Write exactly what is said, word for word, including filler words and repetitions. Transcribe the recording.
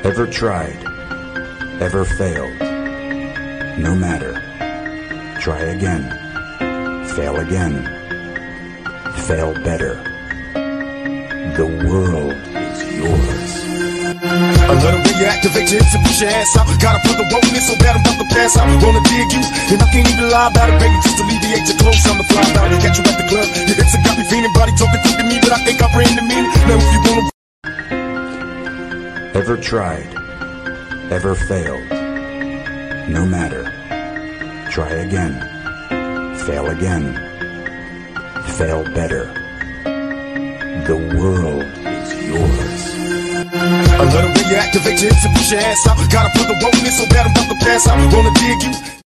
Ever tried? Ever failed? No matter. Try again. Fail again. Fail better. The world is yours. I love the way you activate your hips and push your ass out. Gotta put the roll in so bad I'm about to pass out. Wanna dig you, and I can't even lie about it, baby. Just alleviate your clothes, I'm the fly out. Catch you at the club, your hips have got me feeling. Body talking to me, but I think I bring the meaning. Now if you wanna. Ever tried? Ever failed? No matter. Try again. Fail again. Fail better. The world is yours. I love the way you activate your hips and push your ass out. Gotta put the roll in so bad I'm about to pass out. Wanna dig you.